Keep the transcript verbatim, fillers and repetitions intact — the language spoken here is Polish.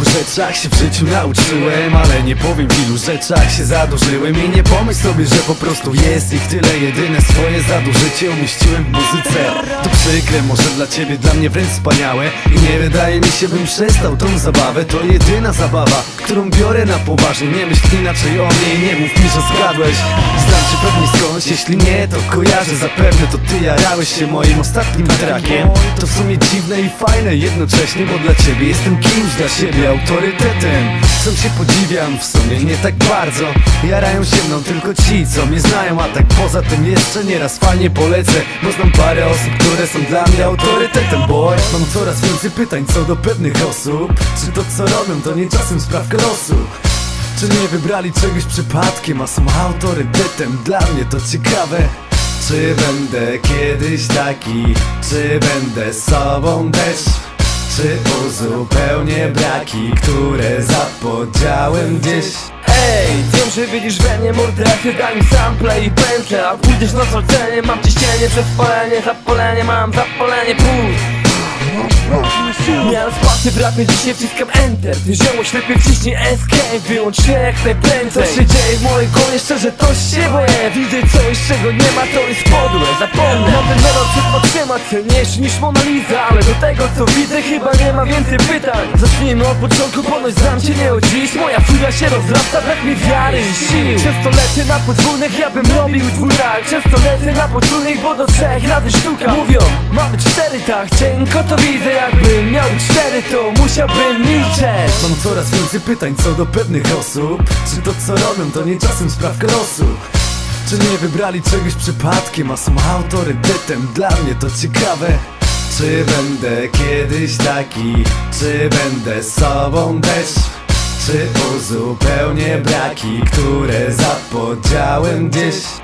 kilku rzeczach się w życiu nauczyłem, ale nie powiem w ilu rzeczach się zadłużyłem. I nie pomyśl sobie, że po prostu jest ich tyle. Jedyne swoje zadłużycie umieściłem w muzyce. To przykre, może dla ciebie, dla mnie wręcz wspaniałe. I nie wydaje mi się, bym przestał tą zabawę. To jedyna zabawa, którą biorę na poważnie. Nie myśl inaczej o mnie i nie mów mi, że zgadłeś. Znam cię pewnie skądś, jeśli nie, to kojarzę. Zapewne to ty jarałeś się moim ostatnim trackiem. To w sumie dziwne i fajne jednocześnie, bo dla ciebie jestem kimś, dla siebie autorytetem. Sam się podziwiam, w sumie nie tak bardzo. Jarają się mną tylko ci, co mnie znają. A tak poza tym jeszcze nieraz fajnie polecę, bo znam parę osób, które są dla mnie autorytetem. Boy, mam coraz więcej pytań co do pewnych osób. Czy to co robią to nie czasem sprawka losu? Czy nie wybrali czegoś przypadkiem, a są autorytetem? Dla mnie to ciekawe. Czy będę kiedyś taki? Czy będę sobą też? Czy uzupełnię braki, które zapodziałem gdzieś? Ej, wiem, że widzisz we mnie mordę, daj mi sample i pętlę. A pójdziesz na zlecenie, mam ciśnienie, przespalenie, zapalenie, mam zapalenie płuc. Miałem spację w rapie, dzisiaj wciskam enter. Ty ziołoś lepiej wciśnij escape, wyłącz się jak najprędzej. Co się dzieje w mojej głowie, szczerze to się boję. Widzę coś, czego nie ma, to jest podłe, zapomnę. Mam ten melon przed oczyma, cenniejszy niż Mona Lisa. Ale do tego co widzę chyba nie ma więcej pytań. Zacznijmy od początku, ponoć znam cię nie od dziś. Moja furia się rozrasta, brak mi wiary i sił. Często lecę na podwórnych, ja bym robił dwórak. Często lecę na podwórnych, bo do trzech razy sztuka. Mówią, mamy cztery tak, cienko to widzę. Jakbym miał cztery, to musiałbym milczeć. Mam coraz więcej pytań co do pewnych osób. Czy to co robią to nie czasem sprawka losu? Czy nie wybrali czegoś przypadkiem, a są autorytetem? Dla mnie to ciekawe. Czy będę kiedyś taki? Czy będę sobą też? Czy uzupełnię braki, które zapodziałem gdzieś?